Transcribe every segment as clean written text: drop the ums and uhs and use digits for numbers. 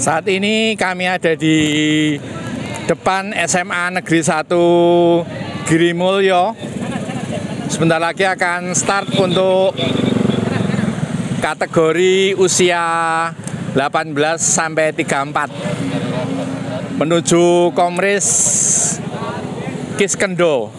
Saat ini kami ada di depan SMA Negeri 1 Girimulyo. Sebentar lagi akan start untuk kategori usia 18 sampai 34 menuju Komris Kiskendo.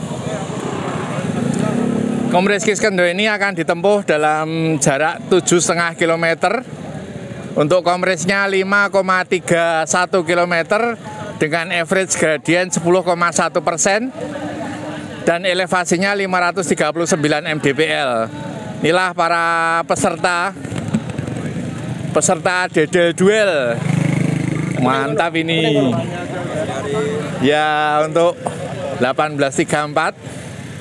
Komris Kiskendo ini akan ditempuh dalam jarak 7,5 km. Untuk komrisnya 5,31 km dengan average gradient 10,1% dan elevasinya 539 mdpl. Inilah para peserta dedel duel. Mantap ini. Ya, untuk 1834.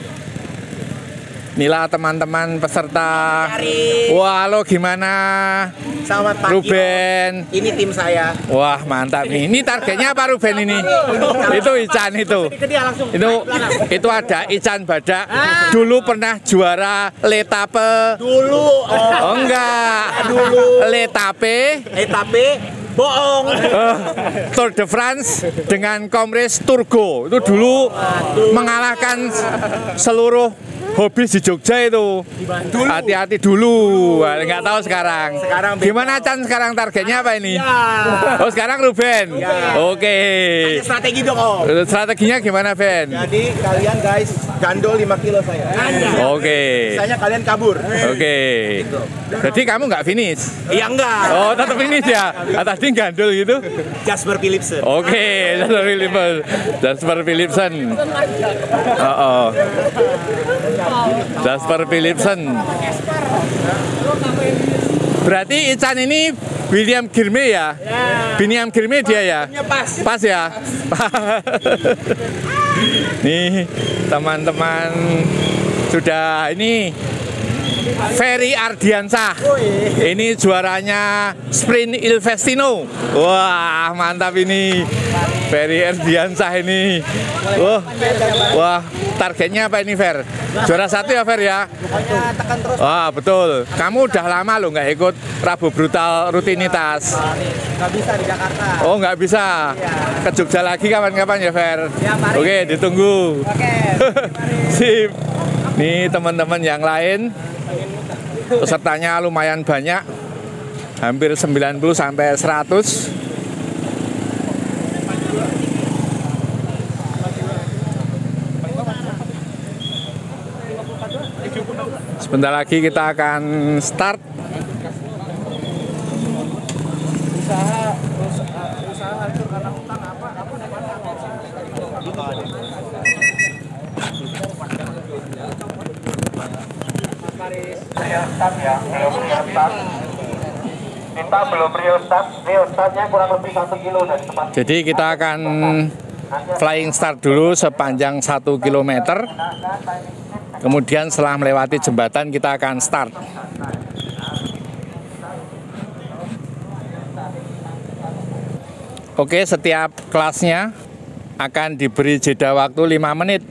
Inilah teman-teman peserta. Wah, halo, gimana? Selamat pagi, Ruben. Ini tim saya. Wah, mantap nih. Ini targetnya apa, Ruben ini? Itu Ican itu. Itu ada Ican Badak. Dulu pernah juara Letape. Dulu. Oh enggak. Dulu. Letape. Bohong. Tour de France dengan Komris Turgo. Itu dulu mengalahkan seluruh hobis di Jogja itu. Hati-hati dulu. Nggak tahu sekarang. Gimana Chan sekarang targetnya apa ini? Ya. Oh sekarang Ruben. Ya. Oke. Ada strategi dong Om. Strateginya gimana Ben? Jadi kalian guys gandol 5 kilo saya. Oke. Misalnya kalian kabur. Oke. Jadi kamu nggak finish? Iya enggak. Oh tetap finish ya? Tadi gandul gitu? Jasper Philipsen. Oke, Jasper Philipsen. Jasper Philipsen. Berarti Ican ini William Girme ya? William Girme dia ya? Pas ya? Nih teman-teman sudah ini Ferry Ardiansah. Ini juaranya Sprint Il Festino. Wah, mantap ini. Ferry Ardiansah ini. Wah, targetnya apa ini, Fer? Juara 1 ya, Fer ya? Tekan terus. Wah, betul. Kamu udah lama loh nggak ikut Rabu Brutal rutinitas. Nggak bisa di Jakarta. Oh, nggak bisa. Ke Jogja lagi kapan-kapan ya, Fer? Ya, mari. Oke, ditunggu. Oke. Sip. Nih teman-teman yang lain. Pesertanya lumayan banyak, hampir 90 sampai 100. Sebentar lagi kita akan start. Usaha hancur karena utang apa? Start ya, belum real start. Kita belum real startnya kurang lebih 1 kilo dari tempat. Jadi kita akan flying start dulu sepanjang 1 km. Kemudian setelah melewati jembatan kita akan start. Oke, setiap kelasnya akan diberi jeda waktu 5 menit.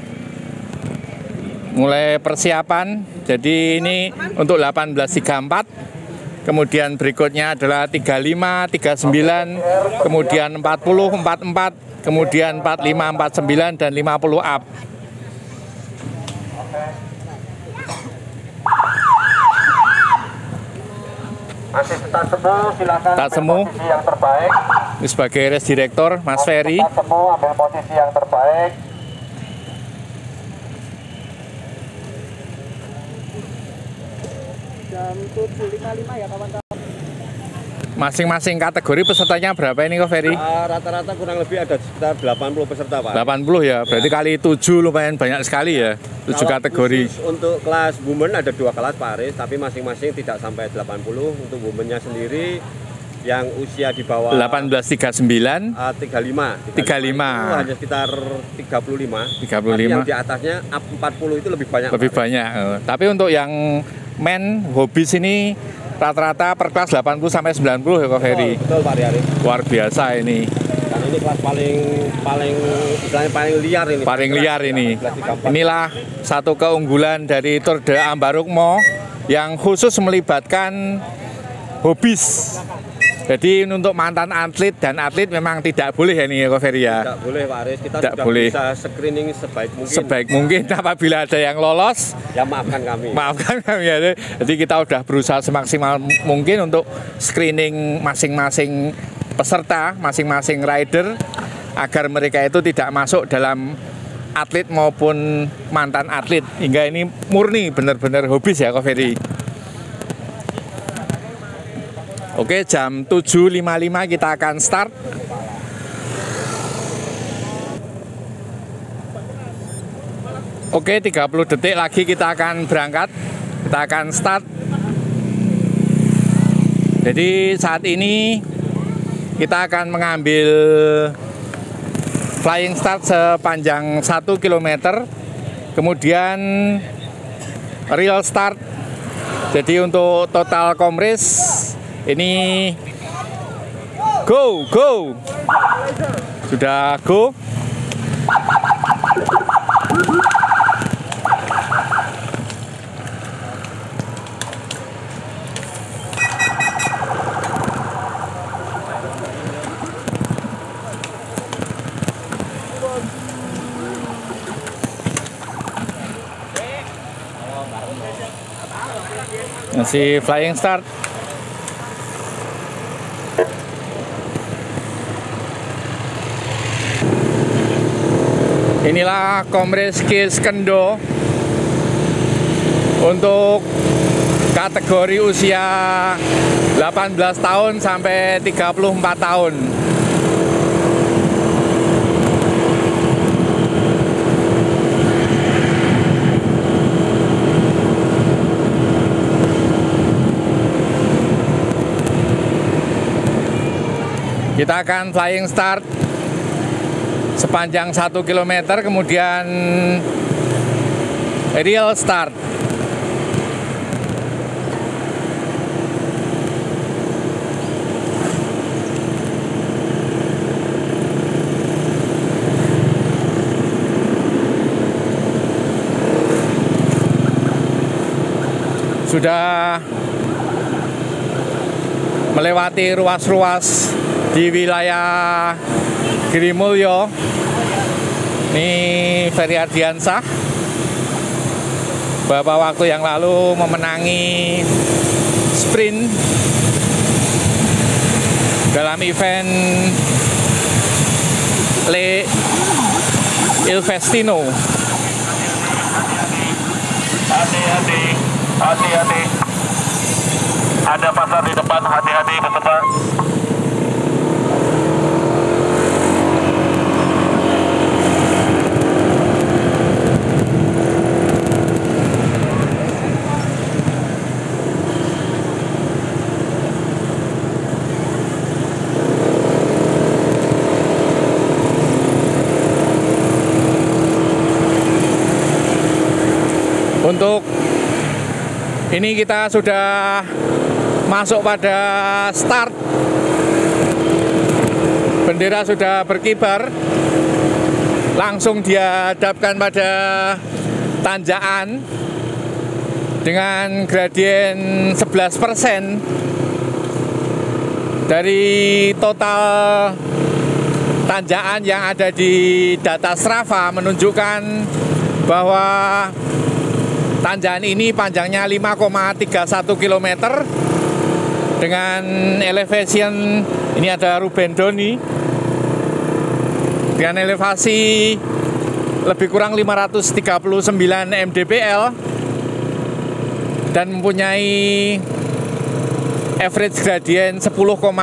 Mulai persiapan, jadi ini untuk 1834, kemudian berikutnya adalah 35, 39, kemudian 40, 44, kemudian 45, 49, dan 50 up. Masih start semu, silakan Start semu. posisi yang terbaik. Ini sebagai race director, Mas Ferry. Start semu, ambil posisi yang terbaik. Jam 7.55 ya kawan-kawan. Masing-masing kategori pesertanya berapa ini kok Ferry? Rata-rata kurang lebih ada sekitar 80 peserta Pak. 80 ya, berarti kali 7 lumayan banyak sekali ya, 7 kategori. Untuk kelas women ada 2 kelas Pak Aris, tapi masing-masing tidak sampai 80. Untuk womennya sendiri yang usia di bawah 1839, 35 35. itu hanya sekitar 35. 35. Tapi yang di atasnya up 40 itu lebih banyak. Lebih banyak. Tapi untuk yang men hobis ini rata-rata per kelas 80 sampai 90 ya Kak Ferry. Betul Pak Riari. Luar biasa ini. Dan ini kelas istilahnya paling liar ini. Paling liar ini. Kelas 34. Inilah satu keunggulan dari Tour de Ambarukmo yang khusus melibatkan hobis. Jadi untuk mantan atlet dan atlet memang tidak boleh ya nih Ko Ferry ya? Tidak boleh Pak Aris, kita Tidak sudah boleh. bisa screening sebaik mungkin. Sebaik mungkin apabila ada yang lolos, Ya maafkan kami. maafkan kami ya. Jadi kita udah berusaha semaksimal mungkin untuk screening masing-masing peserta, masing-masing rider agar mereka itu tidak masuk dalam atlet maupun mantan atlet, hingga ini murni benar-benar hobis ya Ko Ferry. Oke, jam 7.55 kita akan start. Oke, 30 detik lagi kita akan berangkat. Kita akan start. Jadi saat ini kita akan mengambil flying start sepanjang 1 km. Kemudian real start. Jadi untuk total komres ini go. Sudah go. Masih flying start. Inilah Komres Kiskendo untuk kategori usia 18 tahun sampai 34 tahun. Kita akan flying start sepanjang 1 km, kemudian real start. Sudah melewati ruas-ruas di wilayah Girimulyo. Ini Ferry Ardiansah beberapa waktu yang lalu memenangi sprint dalam event Le Ilvestino. Hati-hati. Ada pasar di depan, hati-hati peserta. Untuk ini kita sudah masuk pada start. Bendera sudah berkibar. Langsung dihadapkan pada tanjakan dengan gradien 11%. Dari total tanjakan yang ada di data Strava menunjukkan bahwa tanjakan ini panjangnya 5,31 km dengan elevation, ini ada Ruben Doni, dengan elevasi lebih kurang 539 mdpl dan mempunyai average gradient 10,1%.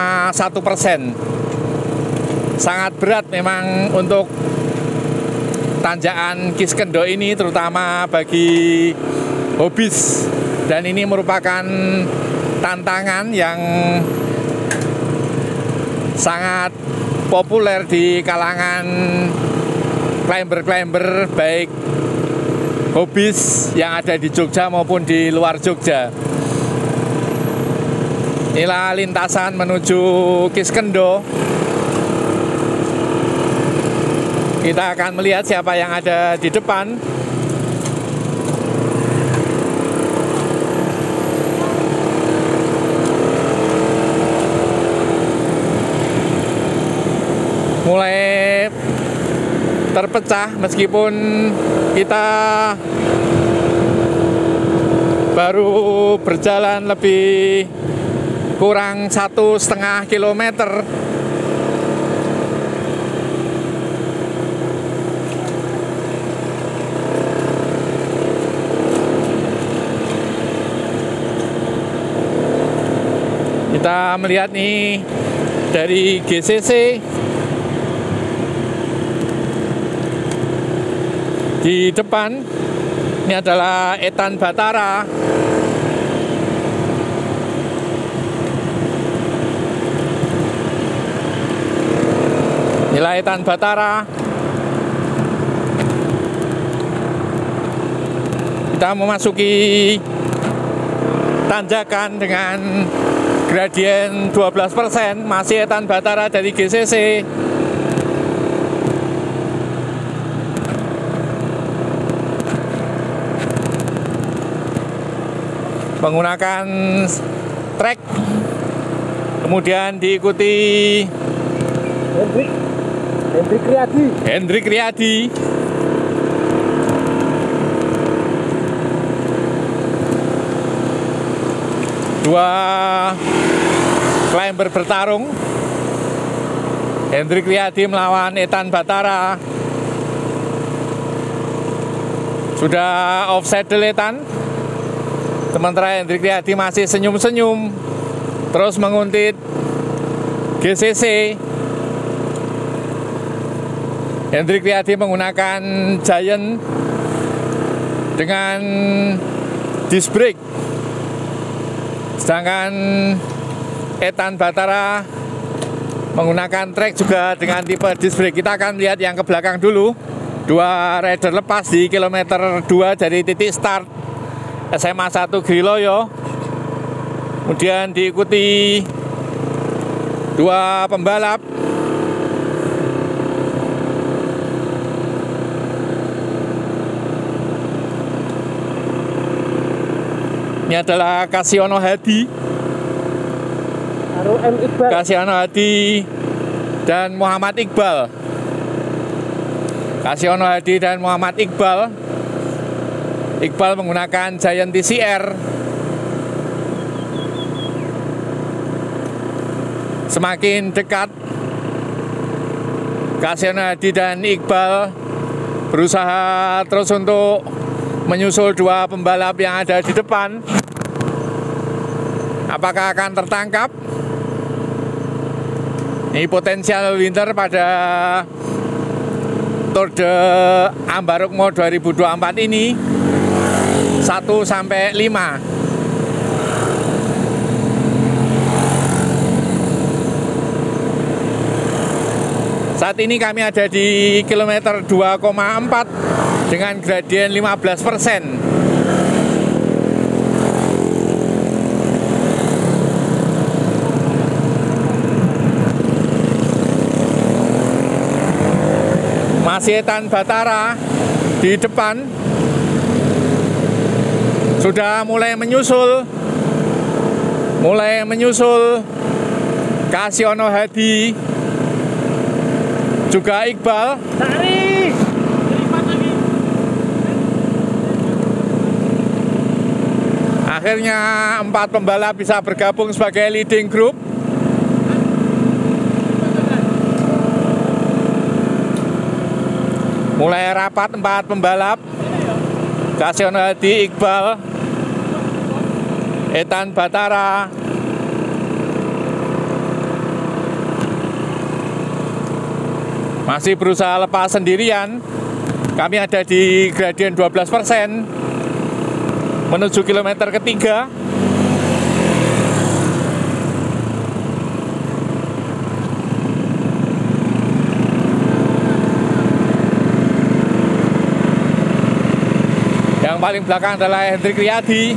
Sangat berat memang untuk tanjakan Kiskendo ini, terutama bagi hobis, dan ini merupakan tantangan yang sangat populer di kalangan climber-climber baik hobis yang ada di Jogja maupun di luar Jogja. Inilah lintasan menuju Kiskendo. Kita akan melihat siapa yang ada di depan. mulai terpecah meskipun kita baru berjalan lebih kurang 1,5 kilometer. Kita melihat nih dari GCC di depan, ini adalah Etan Batara. Inilah Etan Batara. Kita memasuki tanjakan dengan gradien 12%, masih Etan Batara dari GCC. Menggunakan trek, kemudian diikuti Hendrik Riyadi. Dua climber bertarung, Hendrik Riyadi melawan Etan Batara. Sudah offside Etan, sementara Hendrik Riyadi masih senyum-senyum terus menguntit GCC. Hendrik Riyadi menggunakan Giant dengan disc brake, sedangkan Etan Batara menggunakan trek juga dengan tipe disc brake. Kita akan lihat yang ke belakang dulu. Dua rider lepas di kilometer 2 dari titik start SMA 1 Griloyo. Kemudian diikuti dua pembalap. Ini adalah Kasiono Hadi, Kasiono Hadi dan Muhammad Iqbal. Kasiono Hadi dan Muhammad Iqbal. Iqbal menggunakan Giant TCR. Semakin dekat, Kasiono Hadi dan Iqbal berusaha terus untuk menyusul dua pembalap yang ada di depan. Apakah akan tertangkap? Ini potensial winter pada Tour de Ambarukmo 2024 ini 1 sampai 5. Saat ini kami ada di kilometer 2,4 dengan gradien 15%. Masih Etan Batara di depan, sudah mulai menyusul Kasiono Hadi, juga Iqbal. Akhirnya 4 pembalap bisa bergabung sebagai leading group. Mulai rapat 4 pembalap, Kasiono Hadi, Iqbal, Etan Batara. Masih berusaha lepas sendirian. Kami ada di gradien 12% menuju kilometer ketiga. Yang paling belakang adalah Hendrik Riyadi.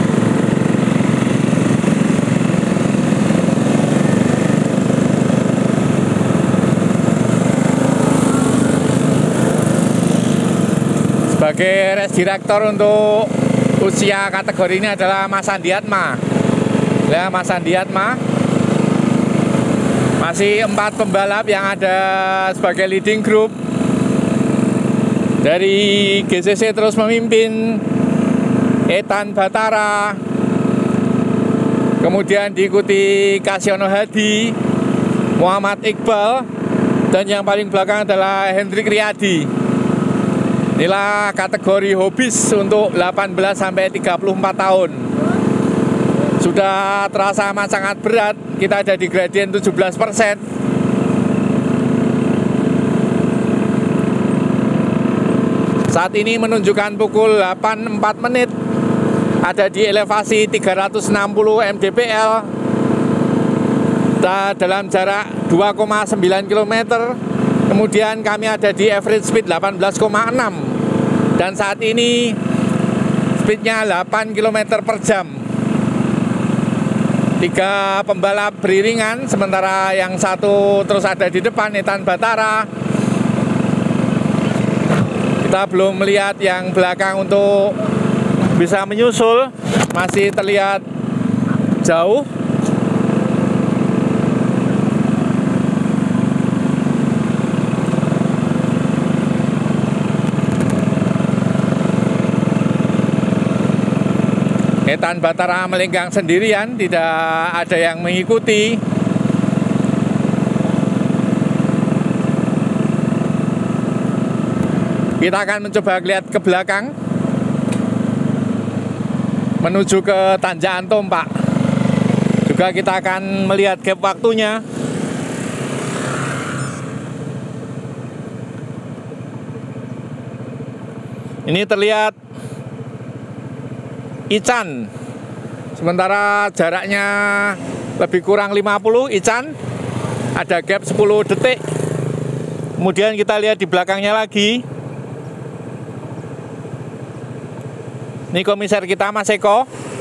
Sebagai race director untuk usia kategori ini adalah Mas Andi Atma. Ya, Mas Andi Atma. Masih 4 pembalap yang ada sebagai leading group. Dari GCC terus memimpin Ethan Batara, kemudian diikuti Kasiono Hadi, Muhammad Iqbal, dan yang paling belakang adalah Hendrik Riyadi. Inilah kategori hobis untuk 18 sampai 34 tahun. Sudah terasa amat sangat berat, kita ada di gradien 17%. Saat ini menunjukkan pukul 8.04 menit, ada di elevasi 360 mdpl, dalam jarak 2,9 km. Kemudian kami ada di average speed 18,6, dan saat ini speednya 8 km per jam. 3 pembalap beriringan, sementara yang satu terus ada di depan, Ethan Batara. Kita belum melihat yang belakang untuk bisa menyusul, masih terlihat jauh. Ethan Batara melenggang sendirian, tidak ada yang mengikuti. Kita akan mencoba lihat ke belakang menuju ke Tanjakan Tompak. Juga kita akan melihat gap waktunya. Ini terlihat Ican, sementara jaraknya lebih kurang 50. Ican ada gap 10 detik. Kemudian kita lihat di belakangnya lagi, ini komisar kita Mas Eko.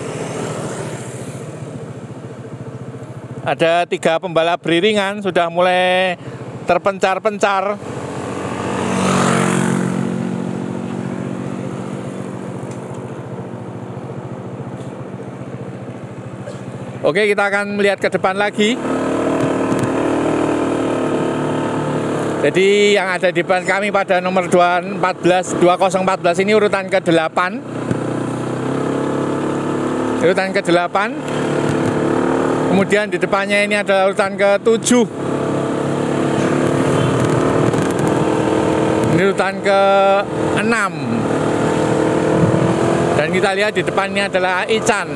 Ada 3 pembalap beriringan, sudah mulai terpencar-pencar. Oke, kita akan melihat ke depan lagi. Jadi yang ada di depan kami pada nomor 2014 ini urutan ke-8. Urutan ke-8. Kemudian di depannya ini adalah urutan ke-7. Ini urutan ke-6. Dan kita lihat di depannya adalah Ican.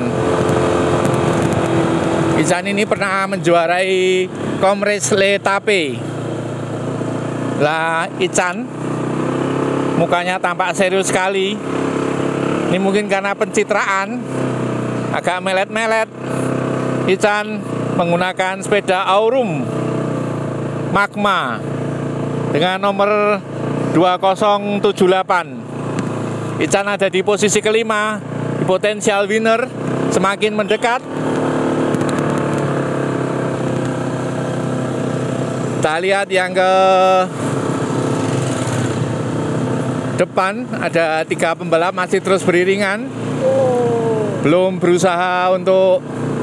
Ican ini pernah menjuarai Komres Le Tape. Lah, Ican mukanya tampak serius sekali. Ini mungkin karena pencitraan, agak melet-melet. Ican menggunakan sepeda Aurum Magma dengan nomor 2078. Ican ada di posisi kelima, di potensial winner, semakin mendekat. Kita lihat yang ke depan, ada 3 pembalap masih terus beriringan, belum berusaha untuk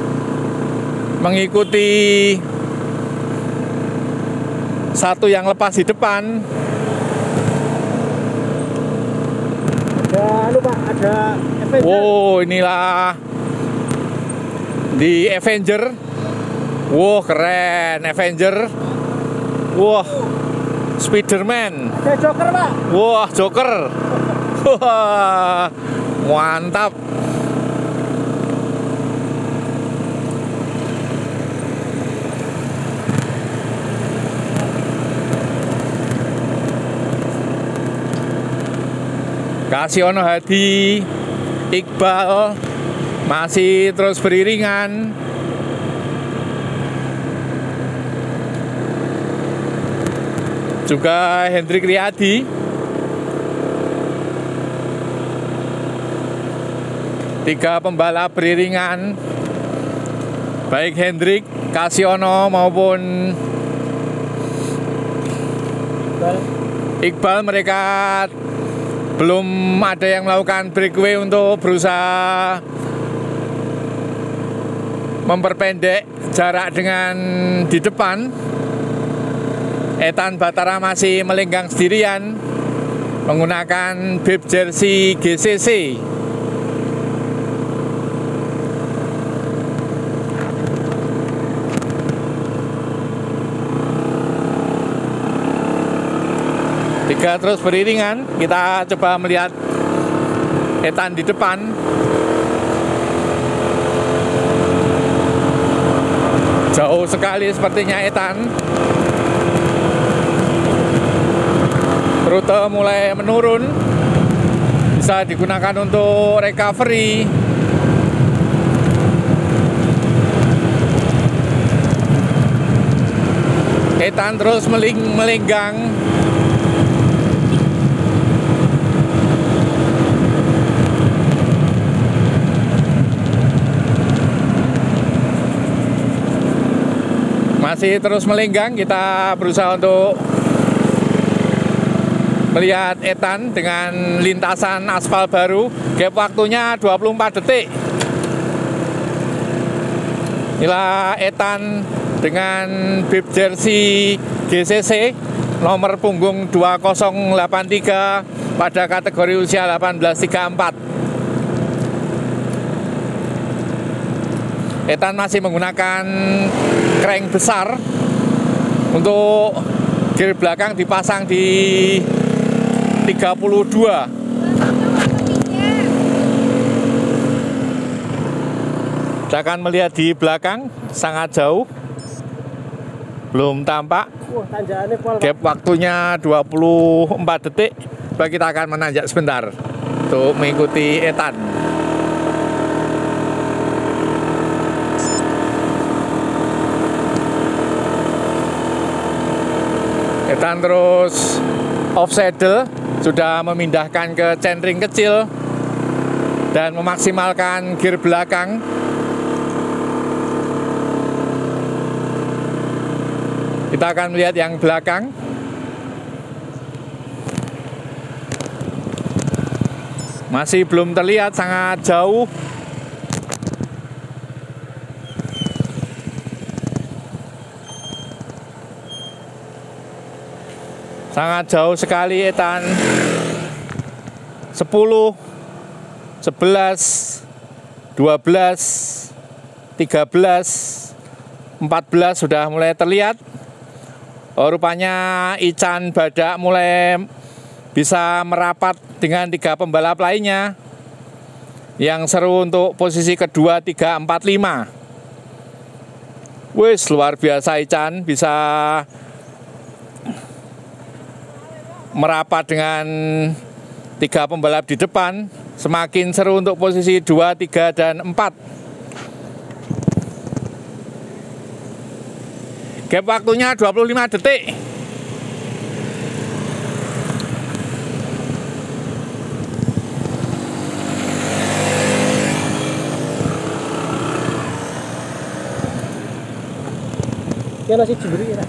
mengikuti satu yang lepas di depan. Ada Avenger. Wow, inilah di Avenger. Wow, keren Avenger. Wah, Spiderman. Ada Joker, Pak. Wah, Joker. Wah, mantap. Kasiono Hadi, Iqbal masih terus beriringan. Juga Hendrik Riyadi. 3 pembalap beriringan, baik Hendrik, Kasiono maupun Iqbal, mereka belum ada yang melakukan breakaway untuk berusaha memperpendek jarak dengan di depan. Ethan Batara masih melenggang sendirian menggunakan bib jersey GCC. Tiga terus beriringan. Kita coba melihat Ethan di depan. Jauh sekali sepertinya Ethan. Rute mulai menurun, bisa digunakan untuk recovery. Ethan terus melenggang. Masih terus melenggang, kita berusaha untuk melihat Ethan dengan lintasan aspal baru. Gap waktunya 24 detik. Inilah Ethan dengan bib jersey GCC nomor punggung 2083 pada kategori usia 1834. Ethan masih menggunakan crank besar. Untuk gear belakang dipasang di 32. Kita akan melihat di belakang, sangat jauh, belum tampak. Gap waktunya 24 detik. Coba kita akan menanjak sebentar untuk mengikuti Ethan. Ethan terus off saddle, sudah memindahkan ke centering kecil dan memaksimalkan gear belakang. Kita akan melihat yang belakang. Masih belum terlihat, sangat jauh. Sangat jauh sekali Ethan. 10, 11, 12, 13, 14 sudah mulai terlihat. Oh, rupanya Ican Badak mulai bisa merapat dengan 3 pembalap lainnya. Yang seru untuk posisi kedua, 3, 4, 5. Wis, luar biasa Ican bisa merapat dengan 3 pembalap di depan. Semakin seru untuk posisi 2, 3, dan 4. Gap waktunya 25 detik. Ya nasi jebri ya.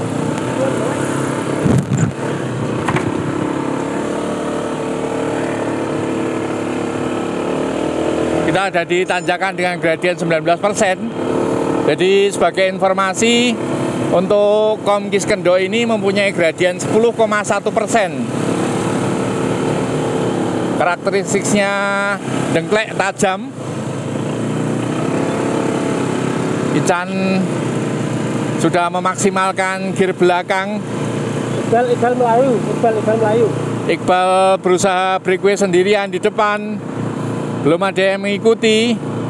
Kita ada di tanjakan dengan gradien 19%. Jadi sebagai informasi, untuk Komkis Kendo ini mempunyai gradien 10,1%. Karakteristiknya dengklek tajam. Ican sudah memaksimalkan gear belakang. Iqbal Melayu. Iqbal berusaha breakaway sendirian di depan. Belum ada yang mengikuti.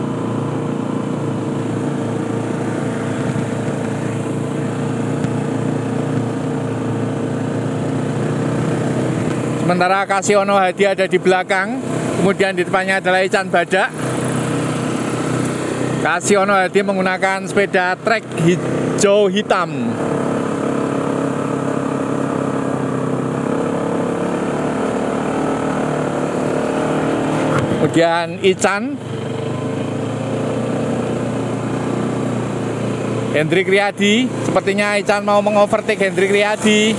Sementara Kasiono Hadi ada di belakang. Kemudian di depannya adalah Ican Badak. Kasiono Hadi menggunakan sepeda trek hijau hitam. Kemudian Ican, Hendrik Riyadi. Sepertinya Ican mau mengovertake Hendrik Riyadi.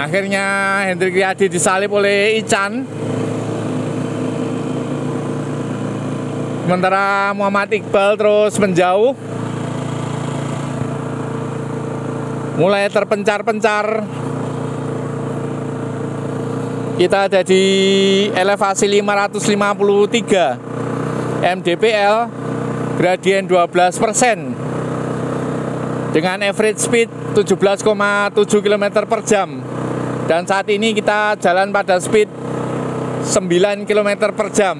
Akhirnya Hendrik Riyadi disalip oleh Ican. Sementara Muhammad Iqbal terus menjauh. Mulai terpencar-pencar. Kita ada di elevasi 553 mdpl, gradien 12%, dengan average speed 17,7 km per jam. Dan saat ini kita jalan pada speed 9 km per jam.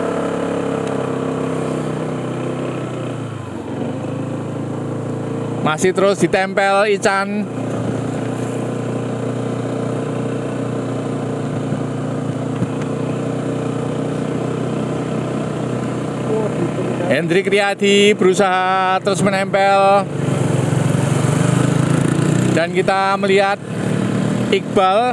Masih terus ditempel Ican. Hendrik Riyadi berusaha terus menempel. Dan kita melihat Iqbal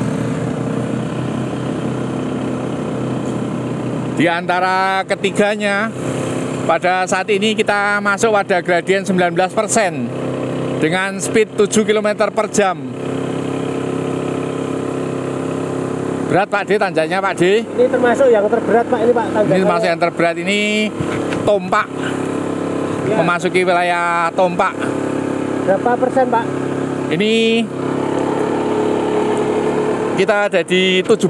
di antara ketiganya. Pada saat ini kita masuk pada gradien 19% dengan speed 7 km per jam. Berat Pak D, tanjanya Pak D. Ini termasuk yang terberat Pak, ini Pak tanjanya. Ini termasuk yang terberat, ini Tompak ya. Memasuki wilayah Tompak. Berapa persen Pak? Ini kita ada di 17%.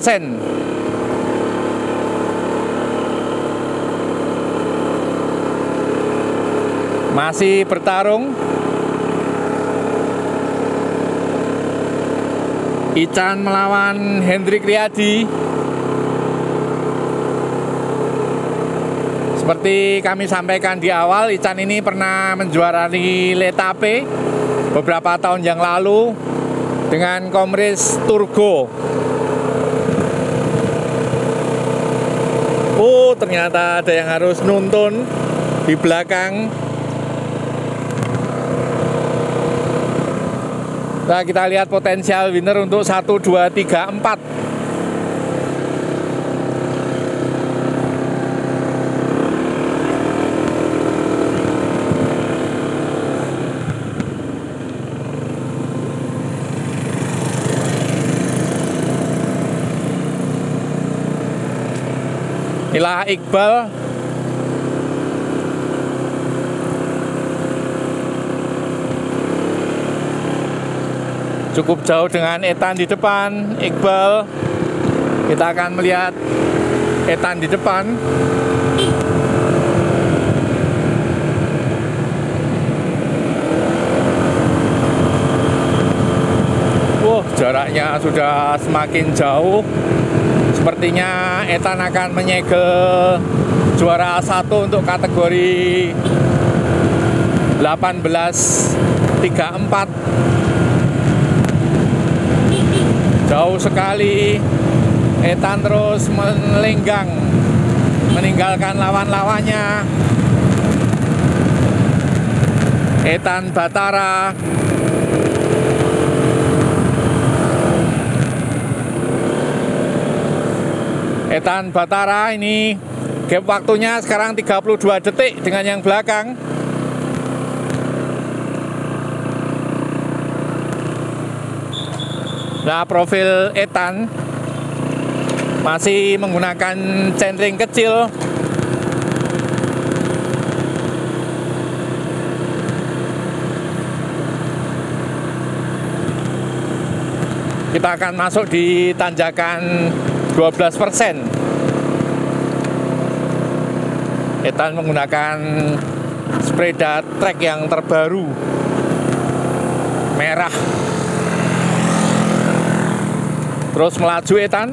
Masih bertarung. Ican melawan Hendrik Riyadi. Seperti kami sampaikan di awal, Ican ini pernah menjuarai Letape beberapa tahun yang lalu dengan Komris Turgo. Oh, ternyata ada yang harus nuntun di belakang. Nah, kita lihat potensial winner untuk 1, 2, 3, 4. Inilah Iqbal. Cukup jauh dengan Ethan di depan. Iqbal. Kita akan melihat Ethan di depan. Jaraknya sudah semakin jauh. Sepertinya Ethan akan menyegel juara 1 untuk kategori 18.34. Jauh sekali. Ethan terus melenggang, meninggalkan lawan-lawannya. Ethan Batara. Ethan Batara ini gap waktunya sekarang 32 detik dengan yang belakang. Nah, profil Ethan masih menggunakan centering kecil. Kita akan masuk di tanjakan 12%. Ethan menggunakan sepeda trek yang terbaru, merah. Terus melaju Ethan.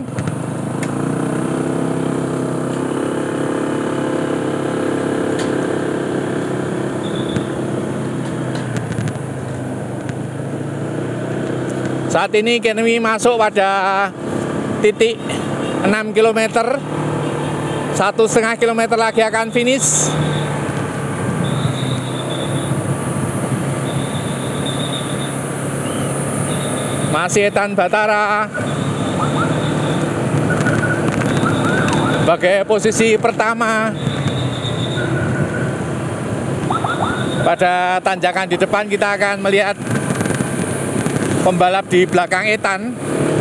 Saat ini kami masuk pada titik 6 km. 1,5 km lagi akan finish. Masih Ethan Batara sebagai posisi pertama. Pada tanjakan di depan kita akan melihat pembalap di belakang Ethan.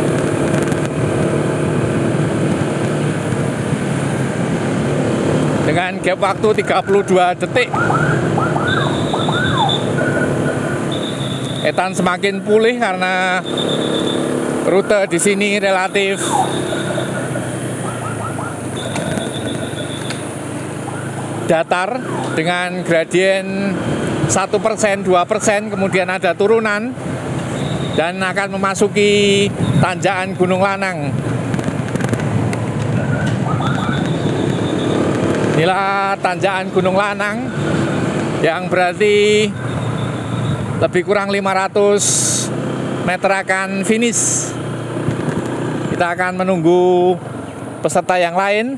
Dengan gap waktu 32 detik. Ethan semakin pulih karena rute di sini relatif datar dengan gradien 1%, 2%, kemudian ada turunan dan akan memasuki tanjakan Gunung Lanang. Inilah tanjakan Gunung Lanang yang berarti lebih kurang 500 meter akan finish. Kita akan menunggu peserta yang lain.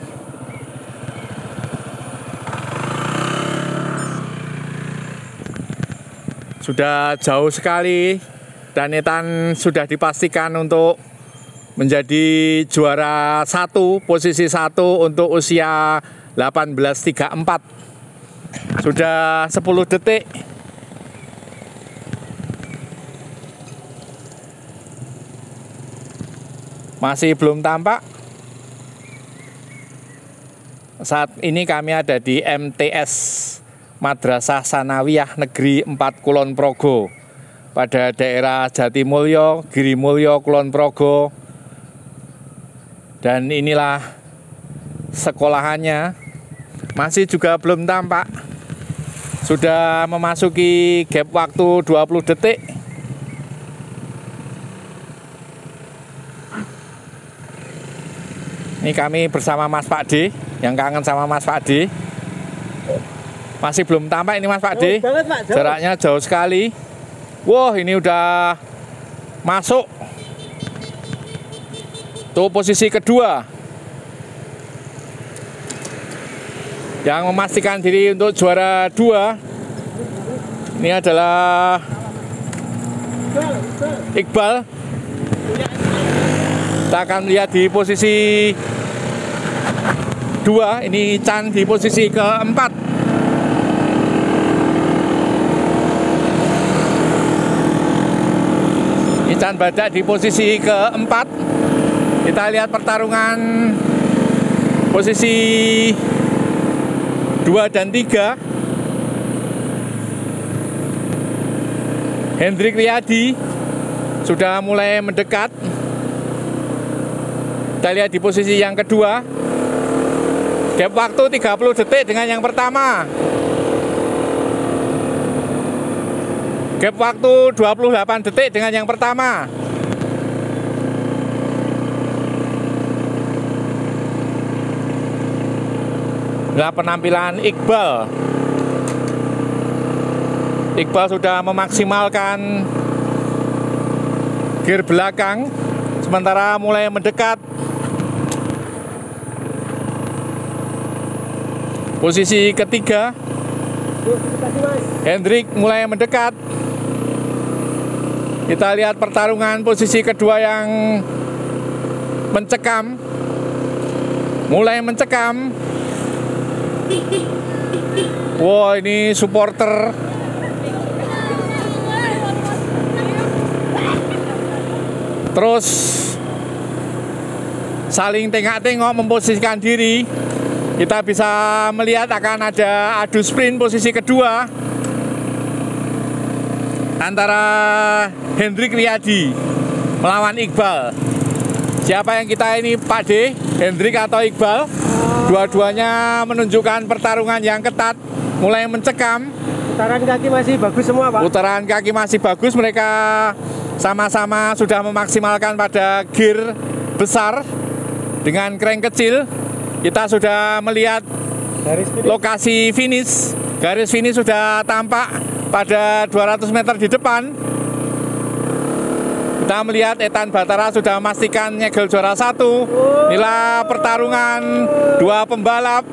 Sudah jauh sekali dan Ethan sudah dipastikan untuk menjadi juara 1, posisi 1 untuk usia 18.34. Sudah 10 detik. Masih belum tampak. Saat ini kami ada di MTS Madrasah Sanawiyah Negeri 4 Kulon Progo pada daerah Jatimulyo, Girimulyo, Kulon Progo. Dan inilah sekolahannya. Masih juga belum tampak. Sudah memasuki gap waktu 20 detik. Ini kami bersama Mas Pak D, yang kangen sama Mas Pak D. Masih belum tampak ini Mas Pak D. Banget, Pak, jauh. Jaraknya jauh sekali. Wah, ini udah masuk. Tuh posisi kedua. Yang memastikan diri untuk juara 2. Ini adalah Iqbal. Kita akan lihat di posisi 2. Ini Chan di posisi keempat. Ini Chan Badak di posisi keempat. Kita lihat pertarungan posisi 2 dan 3. Hendrik Riyadi sudah mulai mendekat. Kita lihat di posisi yang kedua. Gap waktu 30 detik dengan yang pertama. Gap waktu 28 detik dengan yang pertama. Inilah penampilan Iqbal. Iqbal sudah memaksimalkan gear belakang, sementara mulai mendekat. Posisi ketiga, Hendrik mulai mendekat. Kita lihat pertarungan posisi kedua yang mencekam. Mulai mencekam. Wow, ini supporter. Terus saling tengok-tengok memposisikan diri. Kita bisa melihat akan ada adu sprint posisi kedua antara Hendrik Riyadi melawan Iqbal. Siapa yang kita ini, Pak D? Hendrik atau Iqbal? Dua-duanya menunjukkan pertarungan yang ketat, mulai mencekam. Putaran kaki masih bagus semua, Pak. Putaran kaki masih bagus, mereka sama-sama sudah memaksimalkan pada gear besar dengan crank kecil. Kita sudah melihat lokasi finish. Garis finish sudah tampak pada 200 meter di depan. Kita melihat Ethan Batara sudah memastikan nyegel juara 1. Inilah pertarungan dua pembalap.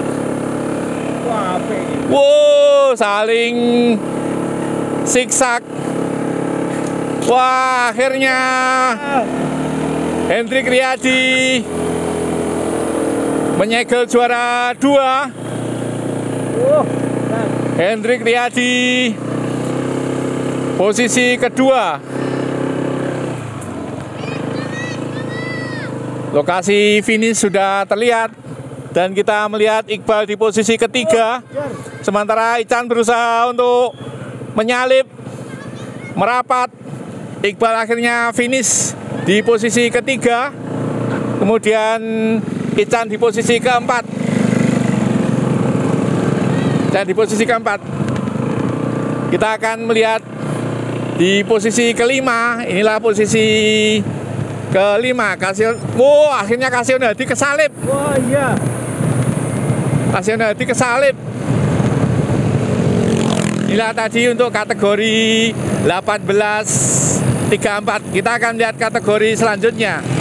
Wow, saling zigzag. Wah, akhirnya Hendrik Riyadi menyegel juara 2. Hendrik Riyadi posisi kedua. Lokasi finish sudah terlihat dan kita melihat Iqbal di posisi ketiga, sementara Ican berusaha untuk menyalip, merapat. Iqbal akhirnya finish di posisi ketiga, kemudian Ican di posisi keempat. Dan di posisi keempat kita akan melihat di posisi kelima. Inilah posisi kelima. Akhirnya Kasion Hadi kesalip. Wah iya. Kasion Hadi kesalip. Inilah tadi untuk kategori 18.34. Kita akan lihat kategori selanjutnya.